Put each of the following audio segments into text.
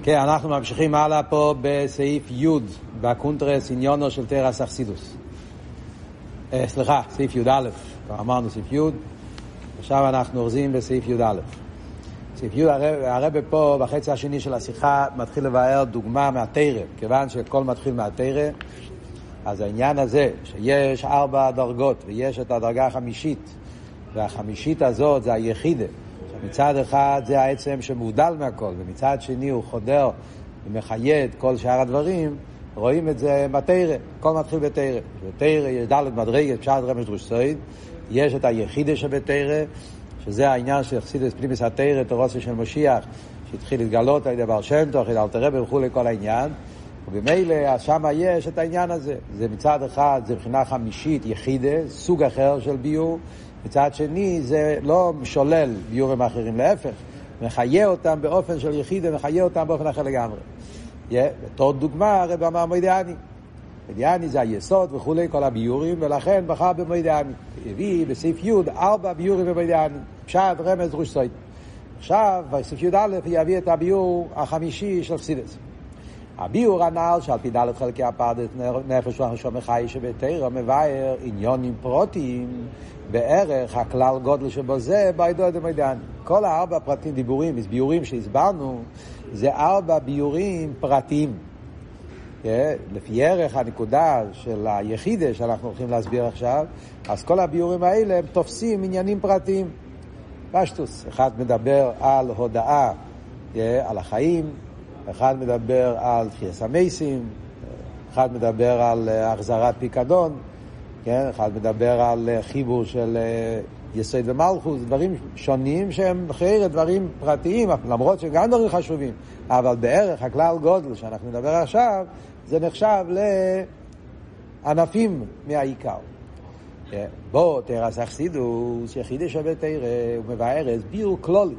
כן, אנחנו ממשיכים הלאה פה בסעיף י' בקונטרס עניונו של תרס אכסידוס. סעיף י' א', כבר אמרנו סעיף י', עכשיו אנחנו אורזים בסעיף י' א'. סעיף י' הרב פה בחצי השני של השיחה מתחיל לבאר דוגמה מהתורה, כיוון שכל מתחיל מהתורה, אז העניין הזה שיש 4 דרגות ויש את הדרגה החמישית, והחמישית הזאת זה היחידה. מצד אחד זה העצם שמודל מהכל, ומצד שני הוא חודר ומחיה את כל שאר הדברים. רואים את זה בתורה, הכל מתחיל בתורה. בתורה יש ד' מדרגת, פשט רמז דרוש סוד, יש את היחידה שבתורה, שזה העניין של חסידות פנימיות התורה, תורתו של משיח, שהתחיל להתגלות על ידי בעל שם טוב, על אלתר רבי וכו' לכל העניין, ובמילא שם יש את העניין הזה. זה מצד אחד זה מבחינה חמישית יחידה, סוג אחר של ביור, מצד שני זה לא שולל ביורים אחרים, להפך, מחיה אותם באופן של יחידה, מחיה אותם באופן אחר לגמרי. בתור דוגמה הרב אמר מוידעני. מוידעני זה היסוד וכולי, כל הביורים, ולכן בחר במוידעני. הביא בסעיף י' 4 ביורים במוידעני, פשט רמז דרוש סוד. עכשיו בסעיף י' א' יביא את הביור החמישי של חסידות. הביור הנ"ל שעל פי ד' חלקי הפרדת נפש והנשמה חי שבתורה מבאר עניונים פרוטיים בערך הכלל גודל שבו זה בעדות המוידעני. כל 4 פרטים דיבורים, ביורים שהסברנו, זה 4 ביורים פרטיים. לפי ערך הנקודה של היחידה שאנחנו הולכים להסביר עכשיו, אז כל הביורים האלה הם תופסים עניינים פרטיים. פשטוס, אחד מדבר על הודעה על החיים, אחד מדבר על תחיית המתים, אחד מדבר על החזרת פיקדון, כן? אחד מדבר על חיבור של יסוד ומלכות, דברים שונים שהם אחרי דברים פרטיים, למרות שהם גם דברים חשובים, אבל בערך הכלל גודל שאנחנו נדבר עכשיו, זה נחשב לענפים מהעיקר. בוא תרס אכסידוס, יחידה שבתורה, הוא מבארס ביור כללי,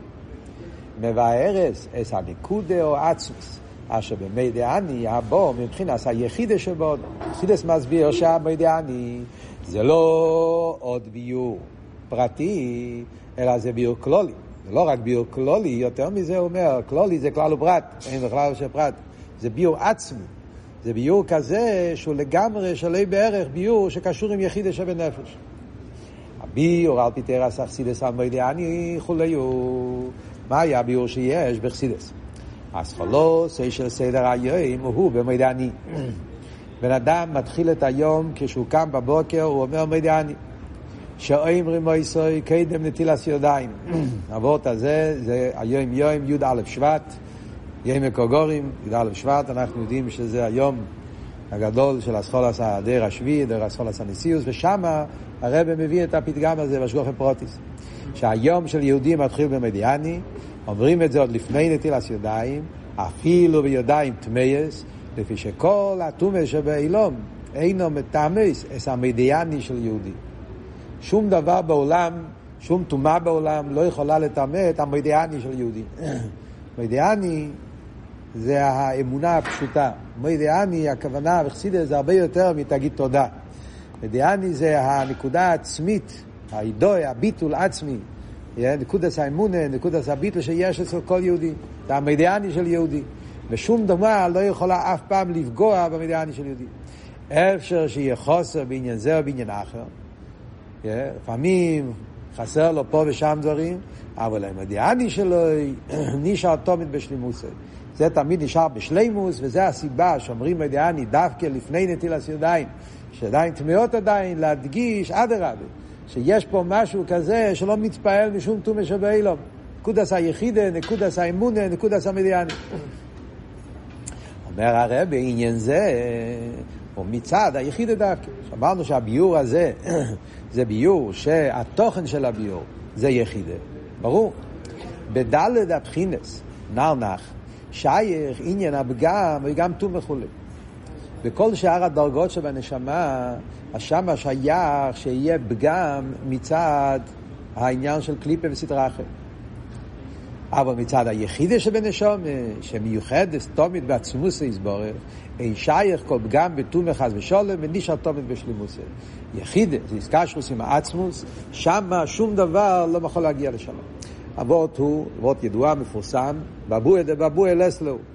מבארס את הנקודה או עצמוס, אשר במוידעני הבא מבחינת היחידה שבו. חסידות מסביר שהמוידעני זה לא עוד ביור פרטי, אלא זה ביור כללי. זה לא רק ביור כללי, יותר מזה הוא אומר, כללי זה כלל ופרט, אין בכלל של פרט. זה ביור עצמי. זה ביור כזה שהוא לגמרי שלא בערך ביור שקשור עם יחידה שבנפש. הביור על פי תרס אכסידוס המוידעני חוליו. מה היה הביור שיש בחסידות? אז חלוס של סדר היום הוא במוידעני. בן אדם מתחיל את היום כשהוא קם בבוקר, הוא אומר מוידעני. שאומרים מויסוי קדם נטילת ידיים. הוורט הזה זה היום יום י"א שבט, יום הקוגורים, י"א שבט, אנחנו יודעים שזה היום הגדול של אסכולס הדר השביעי, דר אסכולס הנשיאוס, ושם הרב מביא את הפתגם הזה בהשגחה פרוטיס. שהיום של יהודים מתחיל במוידעני, אומרים את זה עוד לפני נטילת ידיים, אפילו בידיים טמאס, לפי שכל הטומאה שבאילום אינו מטמא את המוידעני של יהודי. שום דבר בעולם, שום טומאה בעולם לא יכולה לטמא את המוידעני של יהודי. מוידעני זה האמונה הפשוטה. מוידעני, הכוונה בחסידות זה הרבה יותר מתגיד תודה. מוידעני זה הנקודה העצמית, הידוע, הביטול עצמי, נקודת האמונה, נקודת הביטול שיש אצל כל יהודי. זה המוידעני של יהודי. ושום דומה לא יכולה אף פעם לפגוע במוידעני של יהודי. אפשר שיהיה חוסר בעניין זה או בעניין אחר. לפעמים חסר לו פה ושם דברים, אבל המוידעני שלו נשאר תמיד בשלימוס. זה תמיד נשאר בשלימוס, וזה הסיבה שאומרים מוידעני דווקא לפני נטילת ידיים, שעדיין טמאות עדיין, להדגיש אדרבה, שיש פה משהו כזה שלא מתפעל משום טומאה שבאילום. נקודת היחידה, נקודת האמונה, נקודת המוידעני. אומר הרב בעניין זה, או מצד היחידה דווקא. אמרנו שהביור הזה זה ביור שהתוכן של הביור זה יחידה. ברור. בדלת הבחינס נרנח שייך עניין הפגם וגם טומאה וכולי. בכל שאר הדרגות שבנשמה, השמה שייך שיהיה פגם מצד העניין של קליפה וסטרא אחרת. אבל מצד היחידה שבנשמה, שמיוחדת תמיד בעצמוס יסבורך, אין שייך כל פגם בטומאה חס ושלום, ונשאר תמיד בשלימוס. יחידה, זה התקשרות עם העצמוס, שמה שום דבר לא יכול להגיע לשם. הוורט הוא, וורט ידוע, מפורסם, בבויה דבבויה לסלו.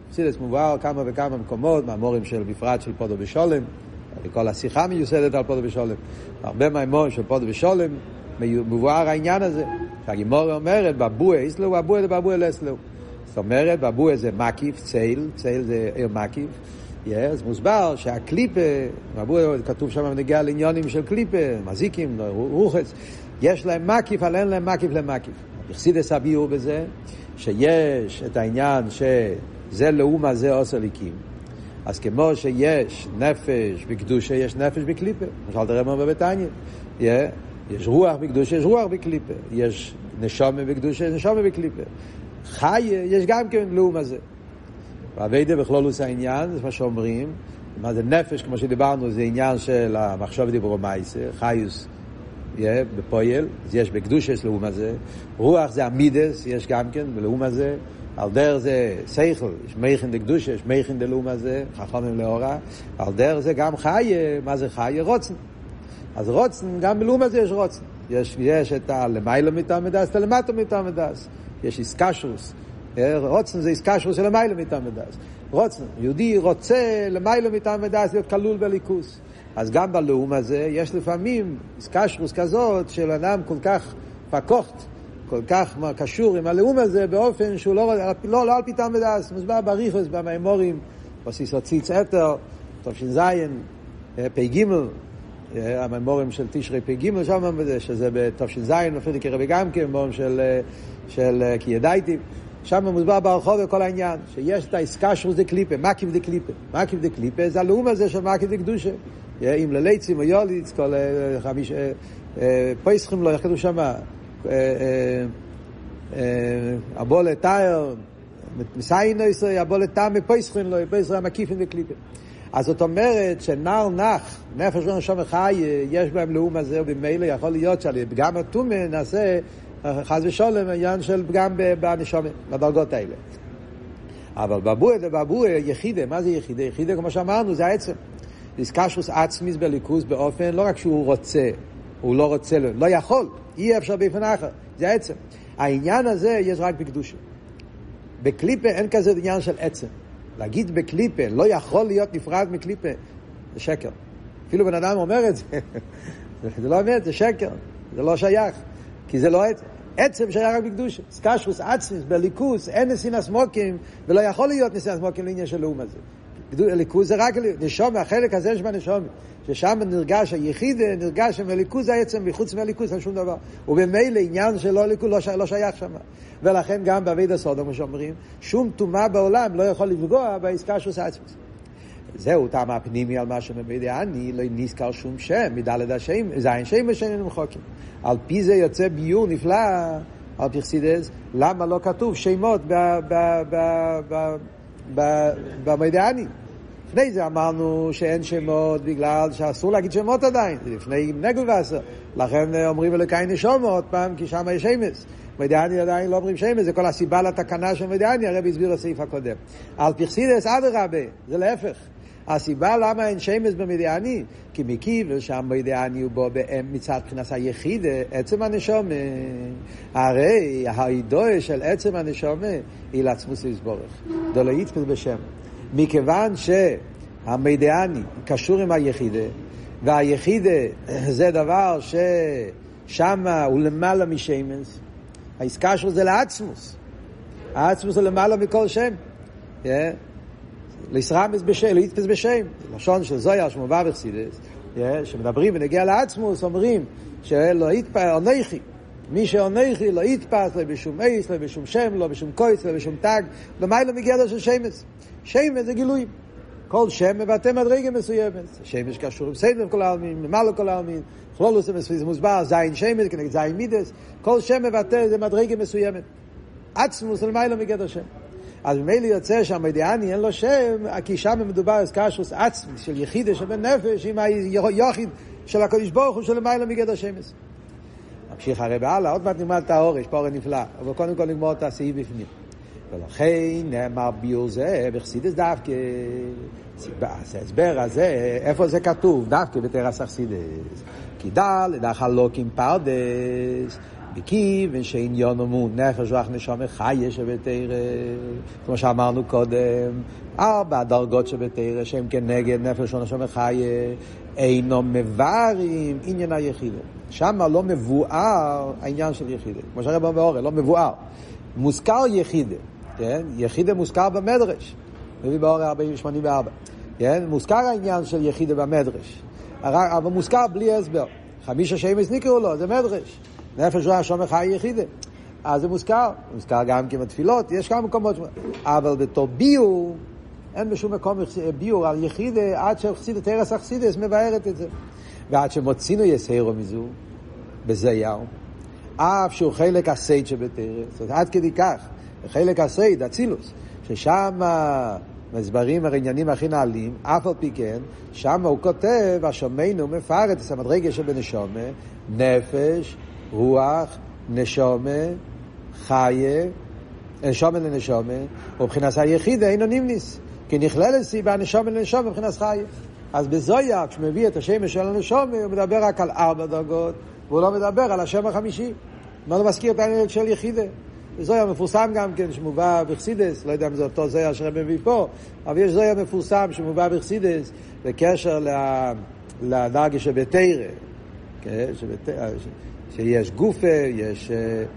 בחסידות מבואר כמה וכמה מקומות, מהמורים של בפרט של פודו בשולם, כל השיחה מיוסדת על פודו בשולם, הרבה מהמורים של פודו בשולם, מבואר העניין הזה, שהגימורה אומרת, בבואה איסלו, בבואה זה בבואה לסלו. זאת אומרת, בבואה זה מקיף, צייל זה עיר מקיף, אז מוסבר שהקליפה, בבואה כתוב שם נגיע לעניונים של קליפה, מזיקים, רוחץ, יש להם מקיף, אבל אין להם מקיף למקיף. בחסידות הביאו בזה, שיש את העניין שזה לאומה זה עושה ליקים. אז כמו שיש נפש בקדושה, יש נפש בקליפה. למשל תראה מה בבתניא. יש רוח בקדושה, יש רוח בקליפה. יש נשומה בקדושה, יש נשומה בקליפה. חי, יש גם כן לאומה זה. והעבודה בכלולוס העניין, זה מה שאומרים. מה זה נפש, כמו שדיברנו, זה עניין של המחשוב דיברו מייסה, חיוס. בפועל, אז יש בקדושה, יש לאום הזה. רוח זה המידס, יש גם כן, בלאום הזה. על דרך זה שכל, יש מייכן דקדושה, יש מייכן דלאום הזה, חכמים לאורה. על דרך זה גם חי, מה זה חי? רוצן. אז רוצן, גם בלאום הזה יש רוצן. יש את הלמיילו מתעמדס, את הלמטו מתעמדס. יש איסקשוס. רוצן זה איסקשוס של למיילו מתעמדס. רוצן, יהודי רוצה למיילו מתעמדס להיות כלול בליכוס. אז גם בלאום הזה יש לפעמים קשרוס כזאת של אדם כל כך פקוחת, כל כך קשור עם הלאום הזה באופן שהוא לא על פיתם ודס. מוסבר בריחוס, במאמורים, בסיסו ציץ אתר, תופשין זין, פי גימל, המאמורים של תשרי פי גימל, שזה בתופשין זין, אפילו כרבי גם כן, מאמורים של כי ידעתי. שם מוסבר ברחוב וכל העניין, שיש את האיסקשרוס דקליפה, מקיף דקליפה. מקיף דקליפה זה הלאום הזה של מקיף דקדושה. אם לליצים או יוליץ, כל חמיש, פייסחים לו, יחדו שמה, אבו לתאר, מסעין נויסר, אבו לתאר מפייסחים לו, פייסחים המקיפים וקליפים. אז זאת אומרת שנער נח, נפש ונשום חי, יש בהם לאום הזה, ובמילא יכול להיות שגם התומה נעשה חס ושולם, עניין של פגם בנשום, בדרגות האלה. אבל בבואה יחידה, מה זה יחידה? יחידה, כמו שאמרנו, זה העצם. איסקשוס עצמיס בליכוס באופן, לא רק שהוא רוצה, הוא לא רוצה, לא יכול, אי אפשר באופן אחר, זה עצם. העניין הזה יש רק בקדושה. בקליפה אין כזה עניין של עצם. להגיד בקליפה, לא יכול להיות נפרד מקליפה, זה שקר. אפילו בן אדם אומר את זה, זה לא אמת, זה שקר, זה לא שייך, כי זה לא עצם. עצם שייך רק בקדושה. איסקשוס עצמיס בליכוס, אין נסינס מוקים, ולא יכול להיות נסינס מוקים לעניין של לאום הזה. ליכוז זה רק נשום, החלק הזה שבנשום, ששם נרגש היחיד, נרגש מליכוז העצם, מחוץ מהליכוז אין שום דבר. ובמילא עניין שלא ליכוז לא שייך שם. ולכן גם בעבודת סודם, כמו שאומרים, שום טומאה בעולם לא יכול לפגוע באיסקשוס עצמית. זהו טעם הפנימי על מה שמבידה אני, לא נזכר שום שם, מדלת השם, זין שם ושם מחוקים. על פי זה יוצא ביור נפלא, על פי חסידות, למה לא כתוב שמות במיידעני. לפני זה אמרנו שאין שמות בגלל שאסור להגיד שמות עדיין, לפני נגל ועשר, לכן אומרים אלוקי נשומו עוד פעם, כי שם יש שמס. מיידעני עדיין לא אומרים שמס, זה כל הסיבה לתקנה של מיידעני, הרב הסביר בסעיף הקודם. על פרסידס אדרבה, זה להפך. הסיבה למה אין שמס במיידעני, כי מכיוון שהמיידעני הוא בו מצד בחינת היחיד, עצם הנשומה. הרי ההידוע של עצם הנשומה היא לעצמוס יסבורך. דולא יתפס בשם. מכיוון שהמיידעני קשור עם היחידה, והיחידה זה דבר ששם הוא למעלה משמס, העסקה שלו זה לעצמוס. העצמוס זה למעלה מכל שם. להסרמס בשם, להתפס בשם. לשון של זויר שמובא בחסידות, שמדברים ונגיע לעצמוס, אומרים שלא יתפס, אנכי. מי שאונכי לא יתפס, לא בשום עיס, לא בשום שם, לא בשום קויץ, לא בשום תג, למעלה מגדר של שמס. שמס זה גילויים. כל שם מבטא מדרגה מסוימת. שמס קשור עם סדר כל העלמין, למעלה כל העלמין. כלולוס זה מוסבר, זין שמס, כנגד זין מידס. כל שם מבטא זה מדרגה מסוימת. עצמוס למעלה מגדר שם. אז ממילא יוצא שהמיידעני אין לו שם, כי שם מדובר על קשרוס עצמי של יחידה שבן נפש, עם היחיד של הקדוש ברוך הוא של למעלה מגדר שמס. ממשיך הרי בעלה, עוד מעט נלמד את האור, יש פה הרי נפלא, אבל קודם כל נגמור את הסעיף בפנים. ולכן נאמר ביור זה בחסידות דווקא, ההסבר הזה, איפה זה כתוב? דווקא בתרס החסידות. כי דל, דחלוקים פרדס, וכיוון שעניון הוא נפש רוח נשמה חיה שבתורה, כמו שאמרנו קודם, 4 דרגות שבתורה שהם כנגד נפש רוח נשמה חיה, אינו מבארים עניין היחידה. שם לא מבואר העניין של יחידה, כמו שהרב אומר באורל, לא מבואר, מוזכר יחידה, כן? יחידה מוזכר במדרש, מביא באורל 484, כן? מוזכר העניין של יחידה במדרש, אבל מוזכר בלי הסבר. 5 שמש נקראו לו, זה מדרש, נפש רוח נשמה חיה יחידה, אז זה מוזכר גם כמתפילות, יש כמה מקומות, אבל בתור ביור אין בשום מקום ביור על יחידה עד שחסידת תרס החסידס מבארת את זה, ועד שמוצינו יסיירו מזו בזייר, אף שהוא חלק הסייד שבתרס, עד כדי כך חלק הסייד, אצילוס, ששם מסברים העניינים הכי נעלים, אף על פי כן שם הוא כותב השומנו מפרט את המדרגה שבנשומה, נפש רוח נשומה חיה, נשומה לנשומה, ובבחינת היחידה אינו נמניס, כי נכללת סיבה נשומה לנשומה מבחינת חיה. אז בזויה כשמביא את השם של הנשומה הוא מדבר רק על 4 דרגות, והוא לא מדבר על השם החמישי, מה לא מזכיר את העניין של יחידה. זויה מפורסם גם כן שמובא בחסידס, לא יודע אם זה אותו זויה שרב מביא פה, אבל יש זויה מפורסם שמובא בחסידס בקשר לדרגה שבתורה, שיש גופה, יש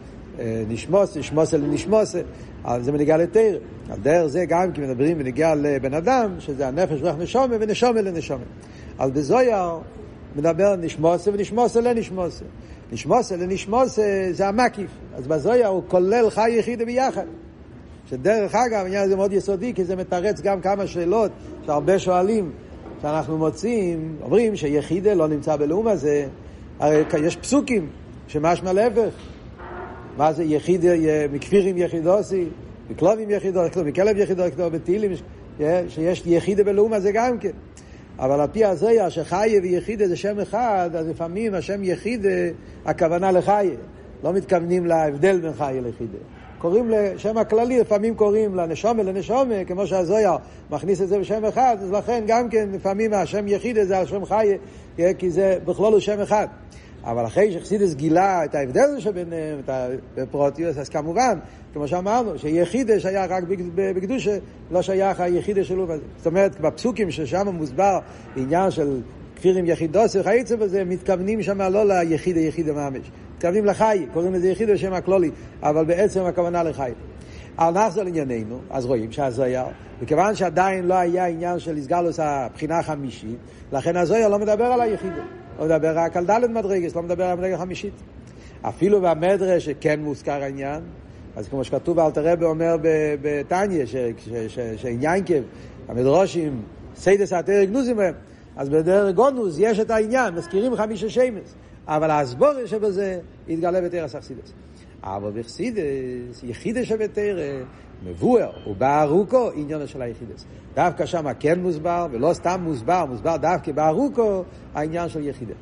נשמוסה לנשמוסה, אבל זה מנהיגה לתורה. על דרך זה גם כי מדברים מנהיגה לבן אדם, שזה הנפש רוח נשומה ונשומה לנשומה. אז בזויה מדבר נשמוסה ונשמוסה לנשמוסה. נשמוסה לנשמוסה זה המקיף. אז בזויה הוא כולל חי יחידה ביחד. שדרך אגב, העניין הזה מאוד יסודי, כי זה מתרץ גם כמה שאלות שהרבה שואלים, שאנחנו מוצאים, אומרים שיחידה לא נמצא בלאום הזה, הרי יש פסוקים שמשמע להפך. מה זה יחידה, מכפירים יחידוסי, מכלובים יחידוסי, מכלב יחידוסי, בתהילים, שיש יחידה בלאום הזה גם כן. אבל על פי הזויה שחיה ויחידה זה שם אחד, אז לפעמים השם יחידה הכוונה לחיה, לא מתכוונים להבדל בין חיה ליחידה. קוראים לשם הכללי, לפעמים קוראים לנשומה לנשומה, כמו שהזויה מכניס את זה בשם אחד, אז לכן גם כן לפעמים השם יחידה זה השם חיה, כי זה בכלול הוא שם אחד. אבל אחרי שחסידס גילה את ההבדל שביניהם, את הפרוטיוס, אז כמובן, כמו שאמרנו, שיחידה שייך רק בקדושה, לא שייך היחידה שלו. זאת אומרת, בפסוקים ששם מוסבר עניין של כפירים יחידוס וחייצה בזה, מתכוונים שם לא ליחידה ממש. מתכוונים לחי, קוראים לזה יחידה שם הכלולי, אבל בעצם הכוונה לחי. על נחזור לענייננו, אז רואים שהזויה, וכיוון שעדיין לא היה עניין של הסגלוס הבחינה החמישית, לכן הזויה לא מדבר על היחידה. לא מדבר רק על ד' מדרגס, לא מדבר על מדרגה חמישית. אפילו במדרש שכן מוזכר העניין, אז כמו שכתוב אלתר רבי אומר בתניא, שעניין כב, המדרושים, סיידס התרא גנוזים בהם, אז בדרך גונוז יש את העניין, מזכירים 5 שמש, אבל ההסבור שבזה יתגלה בתרא החסידות. אבל בחסידות, יחידה שבתרא, מבואר ובארוכו עניין של היחידס. דווקא שם כן מוסבר, ולא סתם מוסבר דווקא בארוכו העניין של יחידה.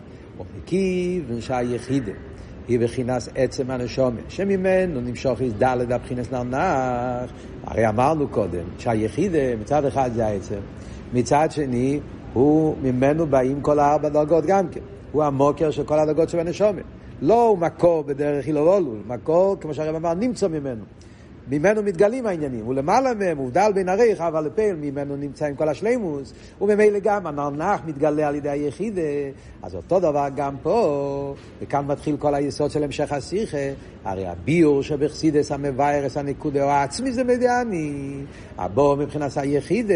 וכיוון שהיחידה היא בחינס עצם הנשומה, שממנו נמשוך ד' הבחינס נרנח. הרי אמרנו קודם שהיחידה מצד אחד זה העצם, מצד שני הוא ממנו באים כל 4 דרגות גם כן. הוא המוקר של כל הדרגות של הנשומה. לא הוא מקור בדרך הילולולו, מקור כמו שהרב אמר נמצא ממנו מתגלים העניינים, הוא למעלה מהם, הוא דל בין עריך, אבל לפעיל ממנו נמצא עם כל השלימוס, וממילא גם הנרנח מתגלה על ידי היחידה. אז אותו דבר גם פה, וכאן מתחיל כל היסוד של המשך השיחה. הרי הביור שבחסידס המבארס הנקודה או העצמי זה מדעני, הבוא מבחינת היחידה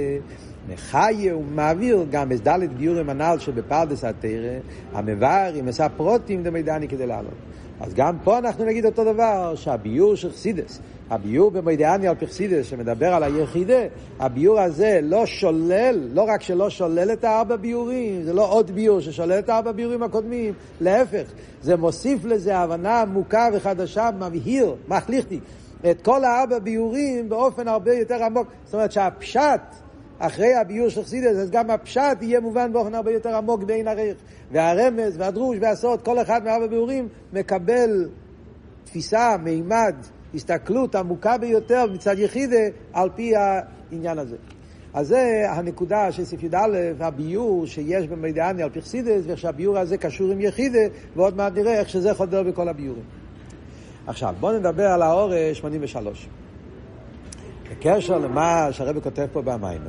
מחיה ומעביר גם בסדלת ביורים הנ"ל שבפרדס התורה, המבאר עם עשה פרוטים דמידעני כדי לעלות. אז גם פה אנחנו נגיד אותו דבר, שהביור של חסידס, הביור במדיעני על פחסידס שמדבר על היחידה, הביור הזה לא שולל, לא רק שלא שולל את 4 ביורים, זה לא עוד ביור ששולל את 4 ביורים הקודמים, להפך, זה מוסיף לזה הבנה עמוקה וחדשה, מבהיר, מחליכתי, את כל 4 ביורים באופן הרבה יותר עמוק. זאת אומרת שהפשט אחרי הביור של חסידס, אז גם הפשט יהיה מובן באופן הרבה יותר עמוק בעין ערך. והרמז והדרוש והסוד, כל אחד מ4 ביורים מקבל תפיסה, מימד, הסתכלות עמוקה ביותר מצד יחידה על פי העניין הזה. אז זה הנקודה של סעיף י"א, הביור שיש במיידעני על פרסידס, ושהביור הזה קשור עם יחידה, ועוד מעט נראה איך שזה חודר בכל הביורים. עכשיו, בואו נדבר על האור 83. בקשר למה שהרב כותב פה במיימר,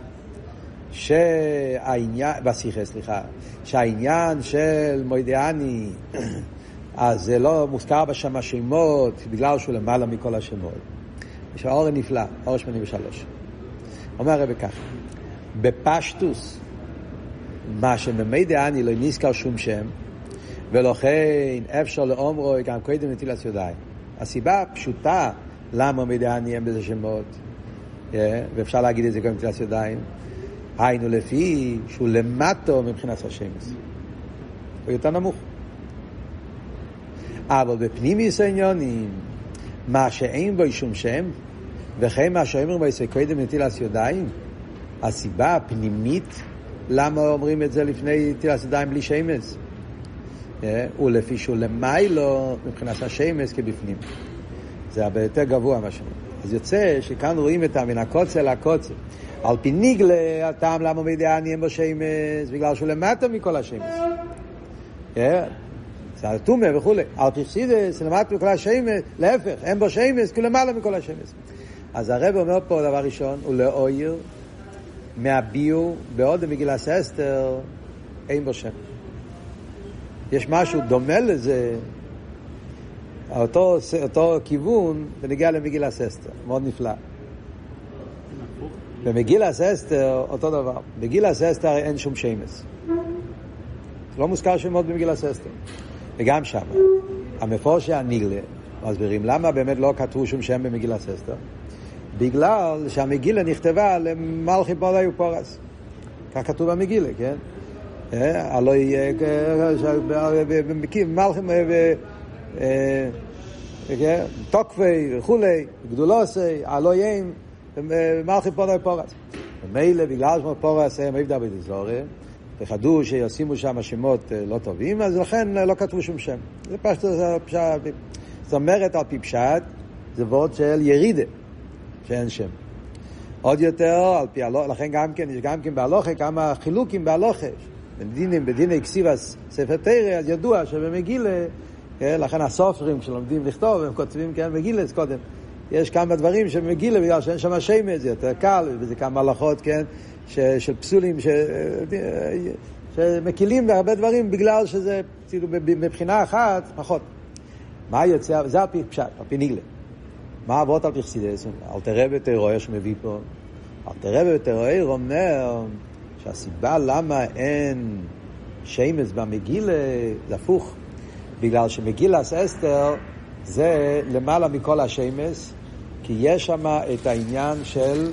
שהעניין של מיידעני, אז זה לא מוזכר בשם השמות, בגלל שהוא למעלה מכל השמות. יש האור נפלא, אור 83. אומר הרב כך, בפשטוס, מה שממיידעני לא נזכר שום שם, ולכן אפשר לאומרו גם קודם נטילת ידיים. הסיבה הפשוטה למה מיידעני אין בזה שמות, ואפשר להגיד את זה גם נטילת ידיים, היינו לפי שהוא למטו מבחינת השמש. הוא יותר נמוך. אבל בפנימיוס העניונים, מה שאין בו שום שם, וכן מה שאומרים בו קודם נטילת ידיים, הסיבה הפנימית למה אומרים את זה לפני נטילת ידיים בלי שמש, ולפי שהוא למיילו מבחינת השמש כבפנים. זה הרבה יותר גבוה משהו. אז יוצא שכאן רואים את מן הקוצר לקוצר. על פי ניגלה, הטעם למה מיידעני אין בו שמש, בגלל שהוא למטה מכל השמש. זה התומה וכו'. על פי חסידס, למטה מכל השמש, להפך, אין בו שמש, כי למעלה מכל השמש. אז הרב אומר פה דבר ראשון, הוא לאויר, מהביור, בעוד במגילת אסתר, אין בו שם. יש משהו דומה לזה, אותו כיוון, ונגיע למגילת אסתר, מאוד נפלא. במגילת אסתר, אותו דבר. במגילת אסתר אין שום שמש. לא מוזכר שמות במגילת אסתר. וגם שם, המפורש הניגלה, מסבירים למה באמת לא כתבו שום שם במגילת אסתר. בגלל שהמגילה נכתבה למלכי פודי ופורס. כך כתוב במגילה, כן? הלוי מלכים תוקפי וכולי, גדולוסי, הלויים, מלכי פודי ופורס. ומילא בגלל שמו פורס הם עבדה בדיזורי, וחדו שישימו שם שמות לא טובים, אז לכן לא כתבו שום שם. זה פשוט, זאת אומרת על פי פשט, זה וורט של ירידה. שאין שם. עוד יותר, על פי לכן גם כן, יש גם כן בהלוכה כמה חילוקים בהלוכה. בדיני כסיבס ספר תורה, אז ידוע שבמגילה, לכן הסופרים כשלומדים לכתוב, הם כותבים כן מגילס קודם. יש כמה דברים שבמגילה, בגלל שאין שם השמש, זה יותר קל, וזה כמה הלכות, כן, של פסולים, שמקילים בהרבה דברים, בגלל שזה, מבחינה אחת, פחות. מה יוצא? זה על פי פשט, על פי ניגלה. מה עבוד על פרסידס? אלתר רבי תראה שמביא פה. אלתר רבי תראה אומר שהסיבה למה אין שמש במגילה זה הפוך. בגלל שמגילת אסתר זה למעלה מכל השמש, כי יש שם את העניין של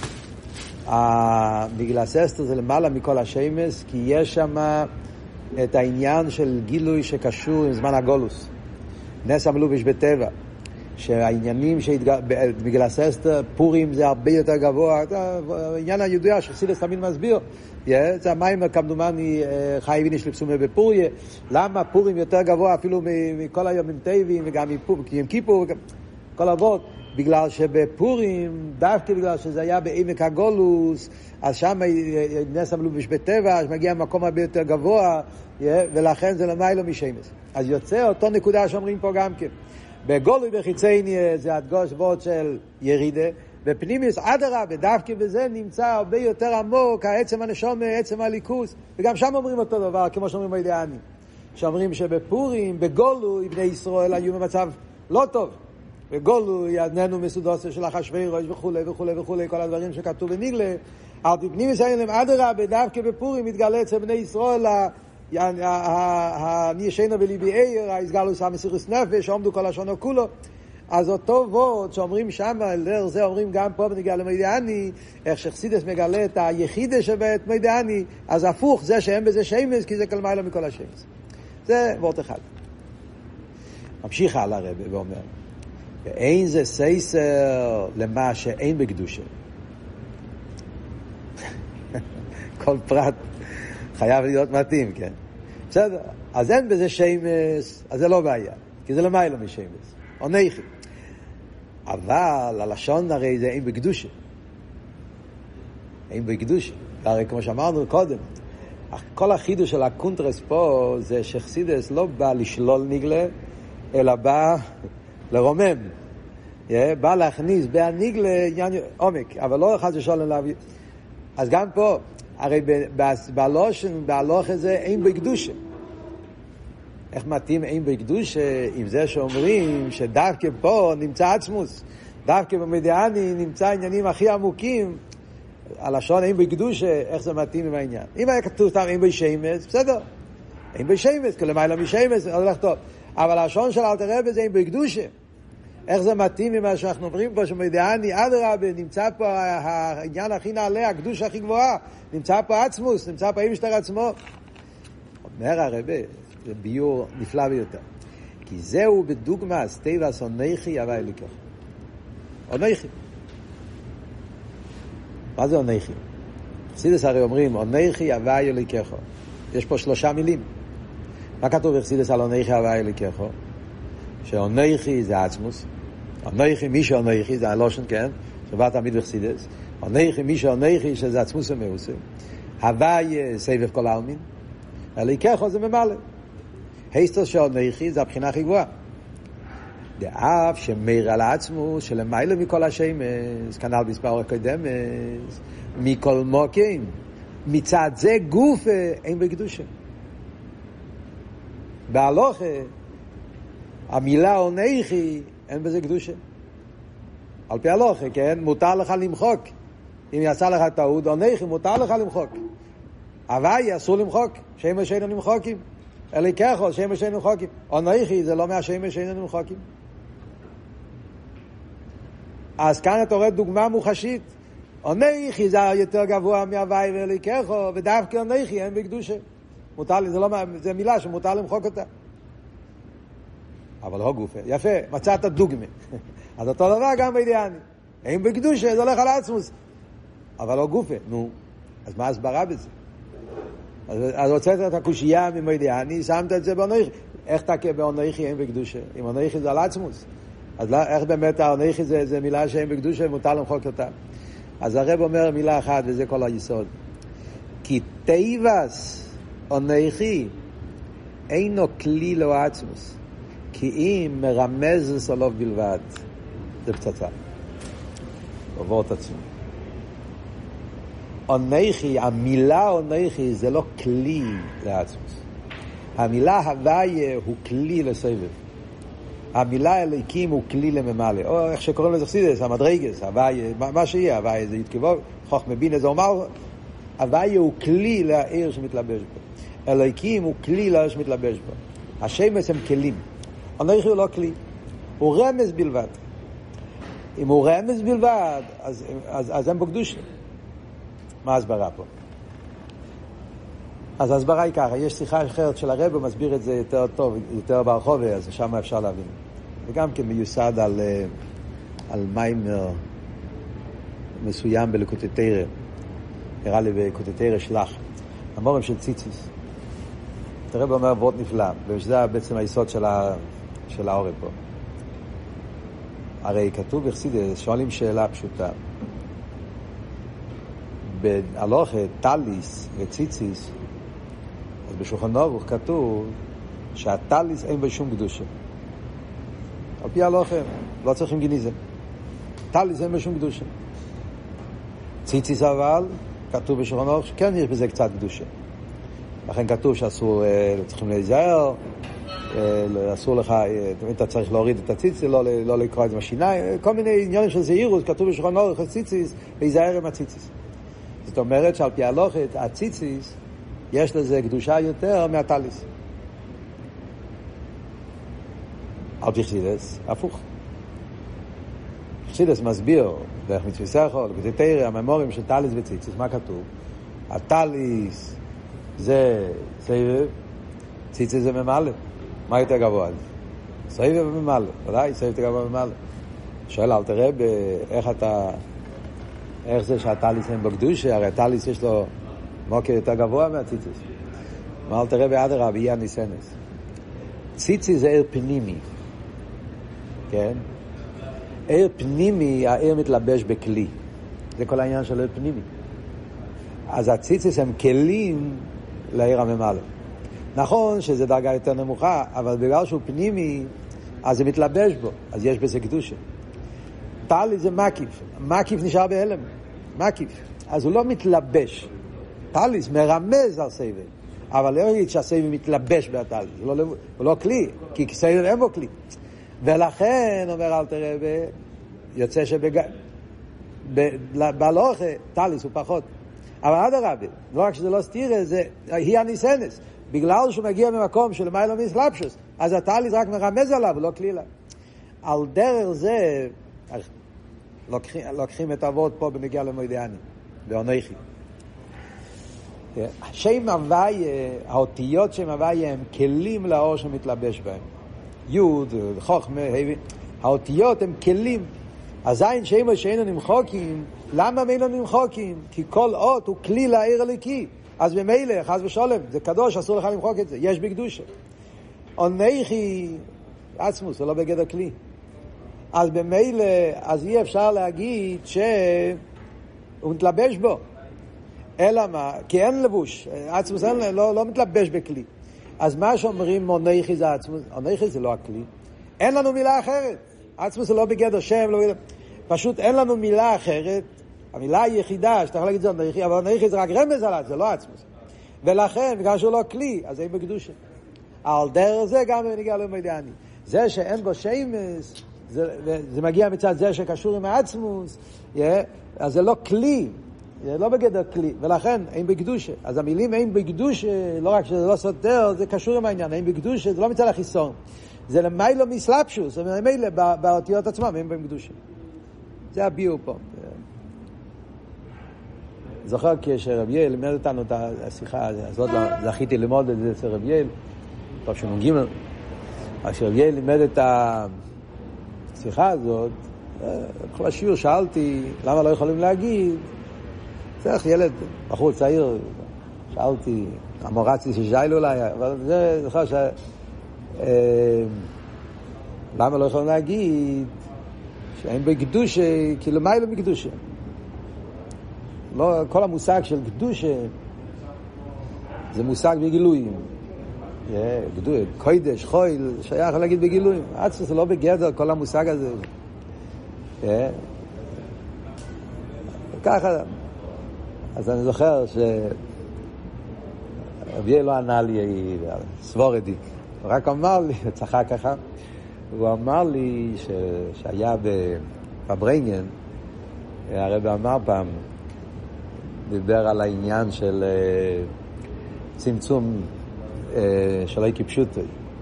מגילת אסתר זה למעלה מכל השמש, כי יש שם את העניין של גילוי שקשור עם זמן הגולוס. נס המלובש בטבע. שהעניינים במגילת אסתר, פורים זה הרבה יותר גבוה, העניין הידוע שחסידס תמיד מסביר, זה המים כמדומני חי ויניש לפסומה בפוריה, למה פורים יותר גבוה אפילו מכל היומים טבעים וגם עם כיפור, כל אבות, בגלל שבפורים, דווקא בגלל שזה היה בעמק הגולוס, אז שם נס המלובש בטבע, שמגיע מקום הרבה יותר גבוה, ולכן זה למיילו משמש. אז יוצא אותו נקודה שאומרים פה גם כן. בגולוי בחיצייני זה הדגוש ווד של ירידה, בפנימיוס אדרבה, דווקא בזה נמצא הרבה יותר עמוק, העצם הנשום, עצם הליכוס, וגם שם אומרים אותו דבר, כמו שאומרים מיידעני. שאומרים שבפורים, בגולוי, בני ישראל היו במצב לא טוב. בגולוי, עדננו מסודוסה של אחשוורוש וכולי וכולי וכולי, כל הדברים שכתוב בניגלה, אבל בפנימיוס אדרבה, דווקא בפורים מתגלה אצל בני ישראל הנישנו בליבי עיר, ההסגלוס המסירוס נפש, עומדו כל השונו כולו. אז אותו וורט שאומרים שם, זה אומרים גם פה בנגיע למיידעני, איך שחסידס מגלה את היחידה שבאת מיידעני, אז הפוך, זה שאין בזה שמש, כי זה כל מעלה מכל השמש. זה וורט אחד. ממשיך הלאה הרבי ואומר, ואין זה סייסר למה שאין בקדושה. כל פרט חייב להיות מתאים, כן? בסדר, אז אין בזה שמש, אז זה לא בעיה, כי זה למיילו משמש, או נחי. אבל הלשון הרי זה אין בקדושה. אין בקדושה. הרי כמו שאמרנו קודם, כל החידוש של הקונטרס פה זה שחסידס לא בא לשלול ניגלה, אלא בא לרומם. בא להכניס בהניגלה עניין עומק, אבל לא אחד ששולם להביא. אז גם פה, הרי בהלוך הזה אין בקדושה. איך מתאים אין בקדושה עם זה שאומרים שדווקא פה נמצא עצמוס, דווקא במדיאני נמצא עניינים הכי עמוקים, הלשון אין בקדושה, איך זה מתאים עם העניין. אם היה כתוב סתם אין בשמש, בסדר. אין בשמש, כלמעלה משמש, הולך טוב. אבל הלשון של אלתר רבי זה אין בקדושה. איך זה מתאים עם מה שאנחנו אומרים פה, שמדיאני, אדרבה, נמצא פה העניין הכי נעלה, הקדושה הכי גבוהה, נמצא פה עצמוס, נמצא פה אימשטר עצמו. אומר הרבי, זה ביור נפלא ביותר. כי זהו בדוגמה, סטייבס אונכי הווה אליקך. אונכי. מה זה אונכי? חסידס הרי אומרים, אונכי הווה אליקך. יש פה 3 מילים. מה כתוב בחסידס על אונכי הווה אליקך? שאונכי זה עצמוס. אונכי, מי שאונכי, זה הלושן, כן? שבא תמיד בחסידס. אונכי, מי שאונכי, שזה עצמוס ומאוסה. הווה סבב כל העלמין. אליקך זה ממלא. היסטוס של אונכי זה הבחינה הכי גבוהה. דאף שמיר על עצמוס, שלמעלה מכל השמש, כנ"ל בספר הקודמת, מכל מוקים, מצד זה גוף אין בקדושה. בהלוכה, המילה אונכי, אין בזה קדושה. על פי הלוכה, כן? מותר לך למחוק. אם יעשה לך טעות, אונכי, מותר לך למחוק. הווי, אסור למחוק. שמש אינו למחוקים. אליקחו, שמש אינו למחוקים. אונכי, זה לא מהשמש אינו למחוקים. אז כאן אתה רואה דוגמה מוחשית. אונכי זה יותר גבוה מהווי ואליקחו, ודווקא אונכי אין בקדושה. מותר לי, זה מילה שמותר למחוק אותה. אבל לא גופה. יפה, מצאת דוגמה. אז אותו דבר גם בידיעני. אין בקדושה, זה הולך על עצמוס. אבל לא גופה. נו, אז מה הסברה בזה? אז הוצאת את הקושייה ממדיעני, שמת את זה באונכי. איך תקה באונכי אין בקדושה? אם אונכי זה על עצמוס. אז איך באמת האונכי זה מילה שאין בקדושה ומותר למחוק אותה? אז הרב אומר מילה אחת, וזה כל היסוד. כי טייבס אונכי אינו כלי לא עצמוס. כי אם מרמז סלוב בלבד. זה פצצה. עבור את עצמו. אונכי, המילה אונכי זה לא כלי לעצמוס. המילה הוויה הוא כלי לסבב. המילה אליקים הוא כלי לממלא. או איך שקוראים לזה חסידס, המדרגס, הוויה, מה שיהיה, הוויה זה יתכבו, חוכמה בינה זה אומר, הוויה הוא כלי לעיר שמתלבש בו. אליקים הוא כלי לעיר שמתלבש בו. השמש הם כלים. אונכי הוא לא כלי. הוא רמז בלבד. אם הוא רמז בלבד, אז הם בקדושה. מה ההסברה פה? אז ההסברה היא ככה, יש שיחה אחרת של הרב, הוא מסביר את זה יותר טוב, יותר ברחוב, אז שם אפשר להבין. וגם כן מיוסד על מיימר מסוים בליקוטי תורה, נראה לי בליקוטי תורה שלח, המורים של ציציס. הרב אומר וורט נפלא, וזה בעצם היסוד של העורב פה. הרי כתוב בחסידות, שואלים שאלה פשוטה. בהלוכה, טליס וציציס, אז בשולחן ערוך כתוב שהטליס אין בשום קדושה. על פי ההלוכה, לא צריכים גניזה. טליס אין בשום קדושה. ציציס אבל, כתוב בשולחן ערוך שכן יש בזה קצת קדושה. לכן כתוב שאסור, צריכים להיזהר, אסור לך, אתה צריך להוריד את הציציס, לא לקרוא את זה בשיניים, כל מיני עניינים של זהירות, כתוב בשולחן ערוך הציציס, להיזהר עם הציציס. זאת אומרת שעל פי ההלוכה, הציציס, יש לזה קדושה יותר מהטליס. על פי חסידס, הפוך. חסידס מסביר, דרך מצווי שכל, לקוטי תורה, הממורים של טליס וציציס, מה כתוב? הטליס זה סבב, ציציס זה ממלא. מה יותר גבוה? סבב וממלא. ודאי, סבב יותר גבוה ממלא. שואל אלתר רבי, איך זה שהטליס אין בקדושה? הרי הטליס יש לו מוקר יותר גבוה מהציציס. מה אלתר רבי אדרבה, יהיה הניסנס. ציציס זה עיר פנימי. כן? עיר פנימי, העיר מתלבש בכלי. זה כל העניין של עיר פנימי. אז הציצס הם כלים לעיר הממלא. נכון שזה דרגה יותר נמוכה, אבל בגלל שהוא פנימי, אז זה מתלבש בו, אז יש בזה קדושה. טלי זה מקיף, מקיף נשאר בהלם, מקיף, אז הוא לא מתלבש. טליס מרמז על סבב, אבל לא יגיד שהסבב מתלבש בהטליס, הוא לא כלי, כי סבב אין בו כלי. ולכן, אומר אל תראה, יוצא בהלוכה, טליס הוא פחות. אבל עד הרבי, לא רק שזה לא סתירה, זה היא הניסנס. בגלל שהוא מגיע ממקום של מיילו מסלבשוס, אז הטליס רק מרמז עליו, הוא לא כלי לה. על דרך זה, לוקחים את העבוד פה בנגיע למוידיאני, באונכי. שם הוויה, האותיות שם הוויה הם כלים לאור שמתלבש בהם. יוד, חוכמה, האותיות הם כלים. הזין שם שאינו נמחוקים, למה אינו נמחוקים? כי כל אות הוא כלי לעיר הליקי. אז במילא, חס ושולם, זה קדוש, אסור לך למחוק את זה, יש בקדושה. אונכי, עצמוס, זה לא בגדר כלי. אז במילא, אז אי אפשר להגיד שהוא מתלבש בו. אלא מה? כי אין לבוש. עצמוס לא מתלבש בכלי. אז מה שאומרים אונכי זה עצמוס, אונכי זה לא הכלי. אין לנו מילה אחרת. עצמוס זה לא בגדר שם, לא בגדר... פשוט אין לנו מילה אחרת. המילה היחידה, שאתה יכול להגיד זה אונכי, אבל אונכי זה רק רמז עליו, זה לא עצמוס. ולכן, בגלל שהוא לא כלי, אז אין בקדושה. על דרך זה גם בנגיע למוידיאני. זה שאין בו שמס, זה מגיע מצד זה שקשור עם העצמוס, אז זה לא כלי, זה לא בגדר כלי, ולכן אין בקדושה. אז המילים אין בקדושה, לא רק שזה לא סותר, זה קשור עם העניין, אין בקדושה, זה לא מצד החיסון. זה למיילו מסלבשוס, זה למיילו באותיות עצמם, אין בקדושה. זה הביאו פה. זוכר כשרב יעל לימד אותנו את השיחה הזאת, זכיתי ללמוד את זה אצל רב יעל, טוב שנ"ג, כשרב יעל לימד את השיחה הזאת, בכל השיעור שאלתי למה לא יכולים להגיד, צריך ילד, בחור צעיר, שאלתי, המורצי ששאלו אולי, אבל זה זוכר למה לא יכולים להגיד שאין בקדושה, כאילו מה אלו בקדושה? לא, כל המושג של קדושה זה מושג בגילויים. קודש, חויל, שייך להגיד בגילויים. עצמוס זה לא בגדר כל המושג הזה. ככה. אז אני זוכר רבי לא ענה לי סבורדי. הוא רק אמר לי, צחק ככה, הוא אמר לי שהיה בברנגן, הרב אמר פעם, דיבר על העניין של צמצום של איקי פשוטו.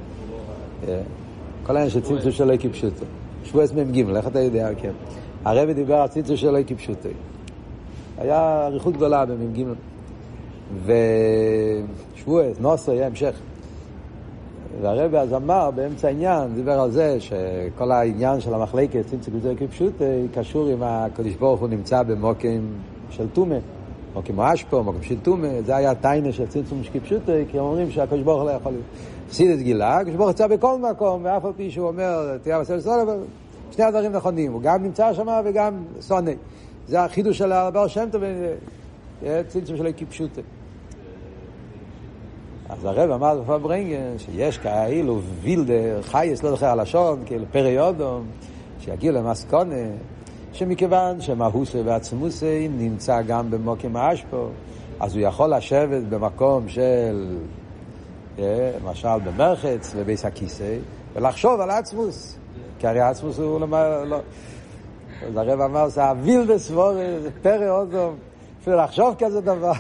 כל העניין של צמצום של איקי פשוטו. שבועס מ"ג, איך אתה יודע? כן. הרב דיבר על צמצום של איקי פשוטו. היה אריכות גדולה במ"ג. ושבועס, נוסו, היה המשך. והרב אז אמר באמצע העניין, דיבר על זה שכל העניין של המחלקת צמצום של איקי פשוטו קשור עם הקדוש ברוך הוא נמצא במוקם של תומה. מוקם אשפו, מוקם של תומה, זה היה טיינה של צמצום שקי פשוטו, כי הם אומרים שהקדוש ברוך הוא לא יכול להפסיד את גילה, הקדוש ברוך הוא נמצא בכל מקום, ואף על פי שהוא אומר, תראה בסדר סונה, אבל שני הדברים נכונים, הוא גם נמצא שם וגם סונה. זה החידוש של הבעל שם טוב, צמצום של שקי פשוטו. אז הרב אמר בפעם ברנגן, שיש כאילו וילדר, חייס, לא זוכר הלשון, כאילו פריודום, שיגיעו למסקונה, שמכיוון שמהוסה ועצמוסה נמצא גם במוקם האשפו, אז הוא יכול לשבת במקום של, למשל במרחץ, בביס הכיסא, ולחשוב על עצמוס, כי הרי עצמוס הוא לא... אז הרב אמר, זה הוויל בסבור, זה פרא אודום, אפילו לחשוב כזה דבר.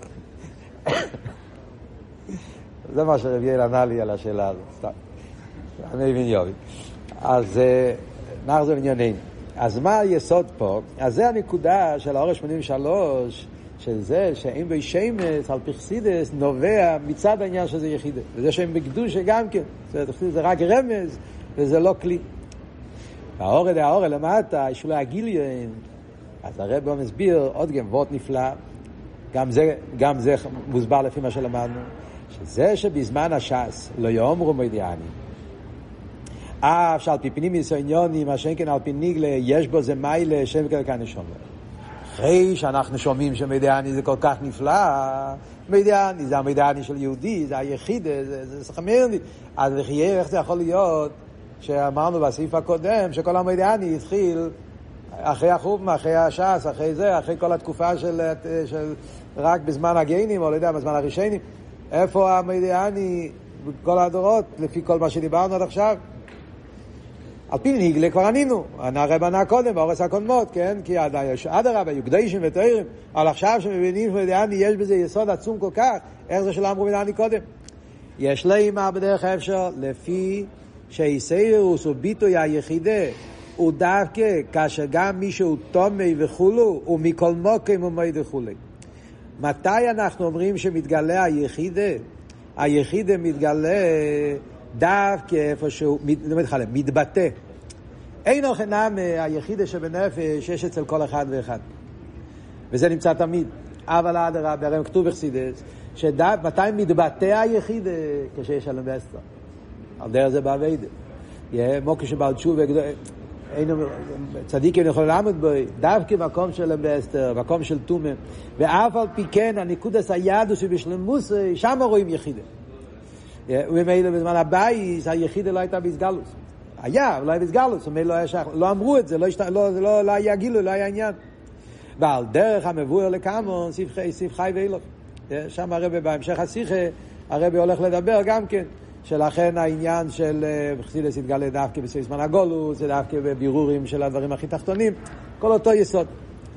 זה מה שרב יעל ענה לי על השאלה הזאת, סתם. אני מבין יובי. אז נחזור לענייננו. אז מה היסוד פה? אז זה הנקודה של האור 83, שזה שאין בי שמס על פרסידס נובע מצד העניין שזה יחידה. וזה שהם בקדושה גם כן. זה רק רמז, וזה לא כלי. האור למטה, יש לו הגיליון. אז הרב מסביר עוד גמבות נפלא. גם זה מוסבר לפי מה שלמדנו. שזה שבזמן הש"ס לא יאמרו מוידיאני. אף שעל פי פנימיס העניונים, מה שאין כן על פי ניגלה, יש בו זה מיילה, שם וכאלה כאן נשומר. אחרי שאנחנו שומעים שמדיאני זה כל כך נפלא, מדיאני זה המדיאני של יהודי, זה היחיד, זה סחמרני, אז איך זה יכול להיות שאמרנו בסעיף הקודם שכל המדיאני התחיל אחרי החורבן, אחרי הש"ס, אחרי זה, אחרי כל התקופה של רק בזמן הגיינים, או לא יודע, בזמן הראשונים, איפה המדיאני בכל הדורות, לפי כל מה שדיברנו עד עכשיו? על פי נהיגלה כבר ענינו, הרב ענה קודם, באורס הקודמות, כן? כי עד הרבה, יוקדשים ותאירים, אבל עכשיו שמבינים שמדיאני יש בזה יסוד עצום כל כך, איך זה שלא אמרו מדיאני קודם? יש לימה בדרך אפשר, לפי שאיסאירוס הוא ביטוי היחידה, הוא דווקא כאשר גם מישהו תומי וכולו, ומכל מוקם ומועד וכולי. מתי אנחנו אומרים שמתגלה היחידה? היחידה מתגלה דווקא איפה שהוא מתבטא. אין אוכנם היחידה שבנפש יש אצל כל אחד ואחד. וזה נמצא תמיד. אבל אדרבה, הרי כתוב בחסידות, מתי מתבטא היחידה? כשיש שלום ואסתר. על דרך זה בעבודה. מוקש שבעל תשובה, צדיקים יכולים לעמוד בו, דווקא מקום של באסתר, מקום של תומה, ואף על פי כן, הנקודס הידוס שבשלמוס, שם רואים יחידה. וממילא בזמן הבייס, היחידה לא הייתה בסגלוס. היה, אבל לא היה בסגלוס, לא אמרו את זה, לא היה גילו, לא היה עניין. ועל דרך המבואר לקמון, סיף חי ואילוב. שם הרב בהמשך השיחה, הרב הולך לדבר גם כן, שלכן העניין של חסידות התגלה דווקא בזמן הגולוס, זה דווקא בבירורים של הדברים הכי תחתונים, כל אותו יסוד.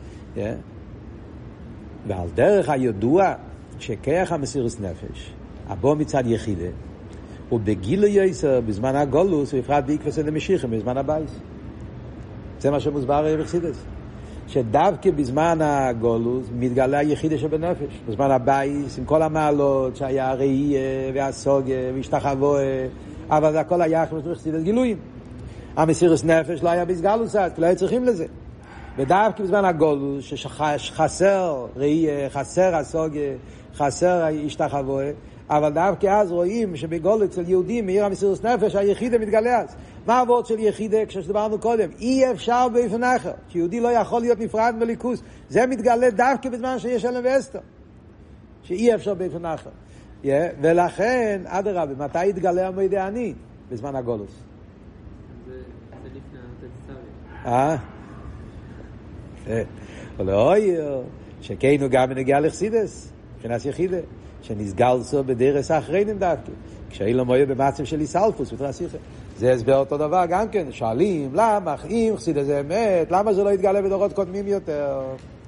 ועל דרך הידוע שכיח המסירות נפש, הבוא מצד יחידה, ובגיל יסר בזמן הגולוס, ובפרט בעקבס דמשיחים בזמן הבייס. זה מה שמוסבר בחסידות. שדווקא בזמן הגולוס מתגלה היחידה שבנפש. בזמן הבייס, עם כל המעלות שהיה הראייה והסוגה והשתחוות, אבל זה הכל היה כמו בחסידות גילויים. המסירות נפש לא היה בסגלוס, כי לא היו צריכים לזה. ודווקא בזמן הגולוס, שחסר ראייה, חסר הסוגה, חסר השתחוות, אבל דווקא אז רואים שבגולוס אצל יהודים, מעיר המסירות נפש, היחידה מתגלה אז. מה העבוד של יחידה, כששדברנו קודם? אי אפשר באופן אחר. שיהודי לא יכול להיות נפרד מליכוס. זה מתגלה דווקא בזמן שיש שלום ואסתר. שאי אפשר באופן אחר. ולכן, אדרבה, מתי יתגלה המדיאני? בזמן הגולוס. זה לפני התצטרי. ולאוי, שכנו גם נגיע לחסידס, מבחינת יחידה, שנסגל סו בדרס האחרונים דווקא. כשאילו מויה במצב של איסלפוס, ותרסיכה. זה הסבר אותו דבר גם כן, שואלים, למה, אם חסידות זה אמת, למה זה לא יתגלה בדורות קודמים יותר?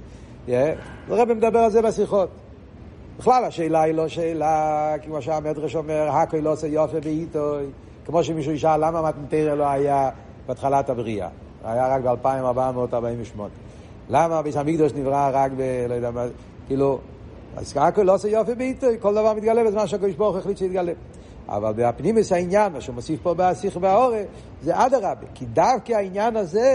הרב מדבר על זה בשיחות. בכלל, השאלה היא לא שאלה, כמו שהמדרש אומר, הכל לא עושה יופי בעיתוי, כמו שמישהו ישאל, למה מתנתרא לא היה בהתחלת הבריאה? היה רק ב-2448. למה ביס המקדוש נברא רק לא יודע מה, כאילו, אז הכל לא עושה יופי בעיתוי, כל דבר מתגלה בזמן שהקדוש ברוך הוא החליט שיתגלה. אבל בהפנימוס העניין, מה שהוא מוסיף פה בשיח והאורה, זה אדרבה, כי דווקא העניין הזה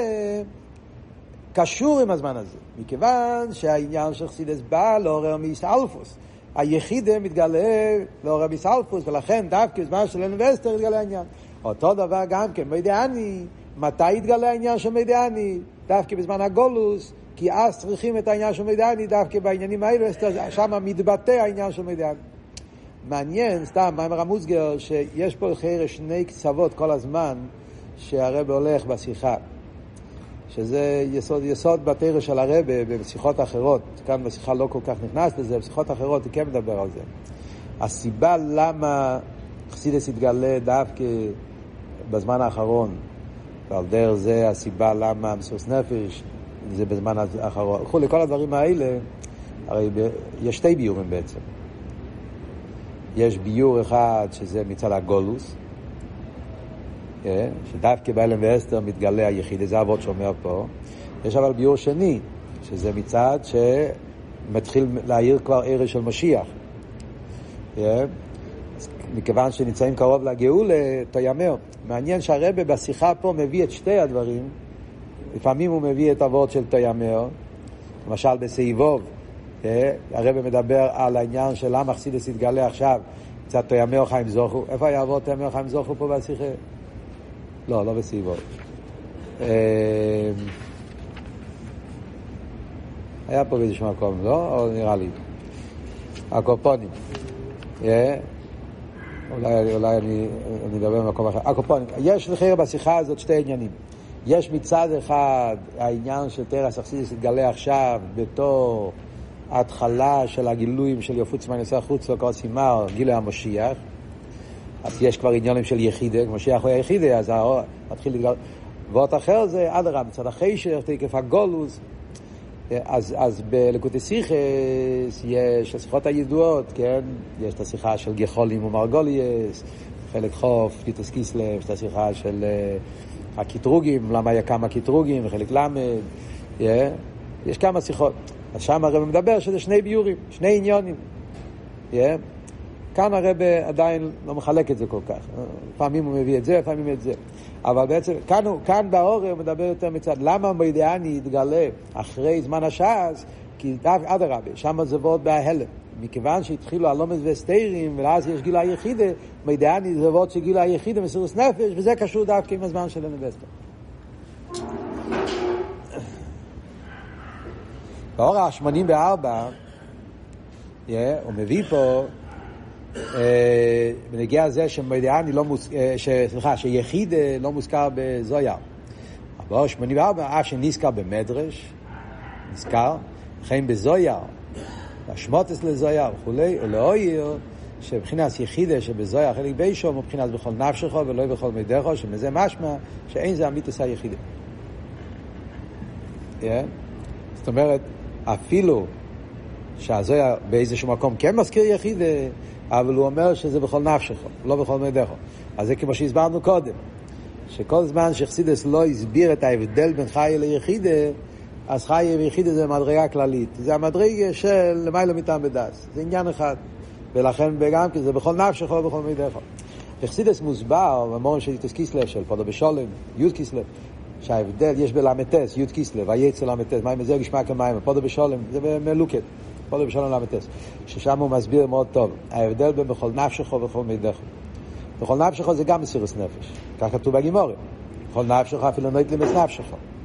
קשור עם הזמן הזה, מכיוון שהעניין של חסידות בא לעורר מאיסאלפוס, היחידה מתגלה לעורר מאיסאלפוס, ולכן דווקא בזמן של אוניברסיטה מתגלה העניין. אותו דבר גם כן, מדיאני, מתי יתגלה העניין של מדיאני? דווקא בזמן הגולוס, כי אז צריכים את העניין של מדיאני, דווקא בעניינים האלה, שם מתבטא העניין של מדיאני. מעניין, סתם, מאמר המוסגר, שיש פה חרש שני קצוות כל הזמן שהרב הולך בשיחה, שזה יסוד בתרא של הרב בשיחות אחרות. כאן בשיחה לא כל כך נכנס לזה, בשיחות אחרות הוא כן מדבר על זה. הסיבה למה חסידות התגלה דווקא בזמן האחרון, ועל דרך זה הסיבה למה מסירות נפש זה בזמן האחרון. כל הדברים האלה, הרי יש שתי ביורים בעצם. יש ביור אחד שזה מצד הגולוס, שדווקא באלם ואסתר מתגלה היחיד, זה אבות שאומר פה. יש אבל ביור שני, שזה מצד שמתחיל להעיר כבר ערש של משיח. מכיוון שנמצאים קרוב לגאולה, תיאמר. מעניין שהרבא בשיחה פה מביא את שתי הדברים. לפעמים הוא מביא את אבות של תיאמר, למשל בסעיבוב, הרב מדבר על העניין של למה חסידות התגלה עכשיו קצת תיאמר חיים זוכו. איפה היה אבות תיאמר חיים זוכו פה בשיחה? לא בסעיבוב. היה פה באיזשהו מקום, לא? או נראה לי. הקופונים. אולי אני אדבר במקום אחר. הקופונים. יש לכם בשיחה הזאת שתי עניינים. יש מצד אחד העניין של תרס אכסידס התגלה עכשיו בתור ההתחלה של הגילויים של יפוץ מניסה חוץ לא קורס הימר, גילוי המשיח. אז יש כבר עניינים של יחידה, משיח הוא היחידה, אז האור מתחיל להתגלות. ועוד אחר זה אדרבה, מצד החשר, תקף הגולוס. אז בליקוטי שיחס יש השיחות הידועות, כן? יש את השיחה של גחולים ומרגוליאס, חלק חוף, טיטוס קיסלב, את השיחה של הקטרוגים, למה היה כמה קטרוגים, וחלק למד, יש כמה שיחות. אז שם הרב מדבר שזה שני ביורים, שני עניונים. כאן הרב עדיין לא מחלק את זה כל כך. פעמים הוא מביא את זה, פעמים את זה. אבל בעצם, כאן באור הוא מדבר יותר מצד, למה מוידעני יתגלה אחרי זמן השעס? כי אדרבה, שם זה ועוד בהלם. מכיוון שהתחילו הלומס וסתירים, ואז יש גילה היחידה, מוידעני זה ועוד שגילה היחידה מסירוס נפש, וזה קשור דווקא עם הזמן של הנבסטר. באור ה-84, הוא מביא פה, בנגיע הזה שמוידעני לא שיחיד לא מוזכר בזויר. באור 84 אף שנזכר במדרש, נזכר לכן בזויר, השמוטס לזויר וכולי, ולאויר שבחינת יחידה שבזויר חלק בישו מבחינת בכל נפשך ולא בכל מידך, שמזה משמע שאין זה אמיתוס היחידה. זאת אומרת, אפילו שהזויר באיזשהו מקום כן מזכיר יחידה, אבל הוא אומר שזה בכל נפשך, לא בכל מידך. אז זה כמו שהסברנו קודם, שכל זמן שחסידס לא הסביר את ההבדל בין חי ליחידה, אז חי ויחידה זה מדרגה כללית. זה המדרגה של למיילו מטעם בדס. זה עניין אחד. ולכן גם כי זה בכל נפשך או בכל מידך. וחסידס מוסבר, במורים של טיטוס קיסלב, של פודו בשולם, יוד קיסלב, שההבדל יש בלמתס, יוד קיסלב, היצא למתס, מים זה גשמע כמים, פודו בשולם, זה במלוקת. פודו בשולם למתס. ששם הוא מסביר מאוד טוב. ההבדל בין בכל נפשך או בכל מידך. בכל נפשך זה גם מסירוס נפש. כך כתוב בגימורים. בכל נפשך אפילו נוית למס נפשך.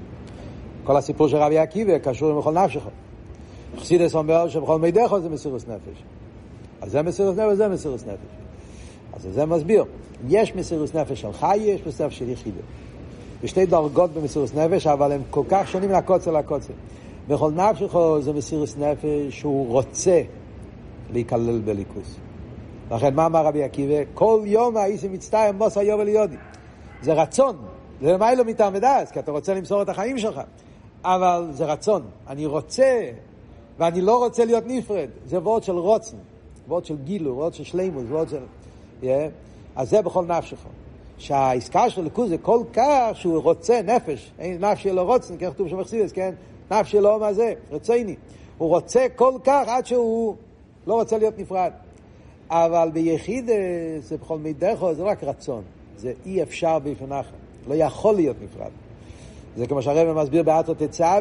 כל הסיפור של רבי עקיבא קשור עם בכל נפשך. חסידס אומר שבכל מידך זה מסירוס נפש. אז זה מסירוס נפש, זה מסירוס נפש. אז זה מסביר. יש מסירוס נפש של חי, יש מסירוס נפש של יחידה. ושתי דרגות במסירוס נפש, אבל הם כל כך שונים לקוצר לקוצר. בכל נפשך זה מסירוס נפש שהוא רוצה להיכלל בליכוס. לכן מה אמר רבי עקיבא? כל יום האיסי מצטער מוס היובל יודי. זה רצון. זה למיילו מטעם ודס, כי אתה רוצה למסור את החיים שלך. אבל זה רצון. אני רוצה, ואני לא רוצה להיות נפרד. זה וורט של רוצן, וורט של גילו, וורט של שלימוס, וורט של... אז זה בכל נפשך. שהעסקה של ליכוז זה כל כך שהוא רוצה נפש. אין נפש שלו רוצן, כי כתוב שמחסידס, כן? נפש שלו מה זה? רצוני. הוא רוצה כל כך עד שהוא לא רוצה להיות נפרד. אבל ביחיד זה בכל מידך זה רק רצון. זה אי אפשר בפניך. לא יכול להיות נפרד. זה כמו שהרב מסביר באתו תצא,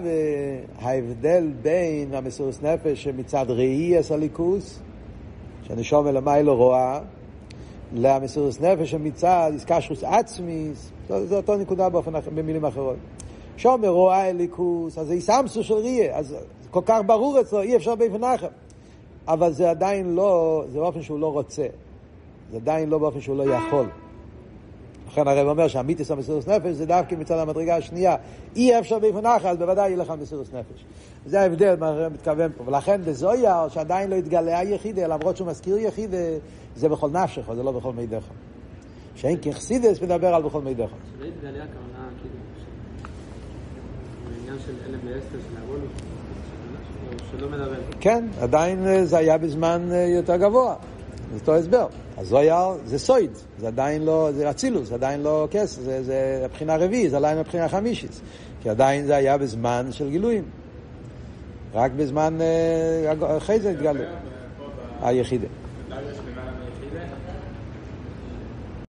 וההבדל בין המסירוס נפש שמצד ראי הסליקוס, שנשום למיילו רואה, למסירוס נפש שמצד איסקשרוס עצמיס, זה אותו נקודה במילים אחרות. שום רואה אליקוס, אז זה איסמסו של ראי, אז כל כך ברור אצלו, אי אפשר בפניך. אבל זה עדיין לא, זה באופן שהוא לא רוצה. זה עדיין לא באופן שהוא לא יכול. לכן הרב אומר שהמיתוס המסירוס נפש זה דווקא מצד המדרגה השנייה. אי אפשר בפניך, אז בוודאי יהיה לך מסירוס נפש. זה ההבדל מה הרב מתכוון פה. ולכן בזויר, שעדיין לא התגלה היחידה, למרות שהוא מזכיר יחידה, זה בכל נפשך, זה לא בכל מידך. שאין כחסידס מדבר על בכל מידך. שלא התגלה הכוונה, כאילו, העניין של אלם ואסתר של הגולוס, שלא מדבר. כן, עדיין זה היה בזמן יותר גבוה. זה אותו הסבר. הזויר זה סויד, זה עדיין לא, זה אצילוס, זה עדיין לא כסף, זה הבחינה רביעית, זה עדיין הבחינה חמישית. כי עדיין זה היה בזמן של גילויים. רק בזמן, אחרי זה התגלו. היחידה.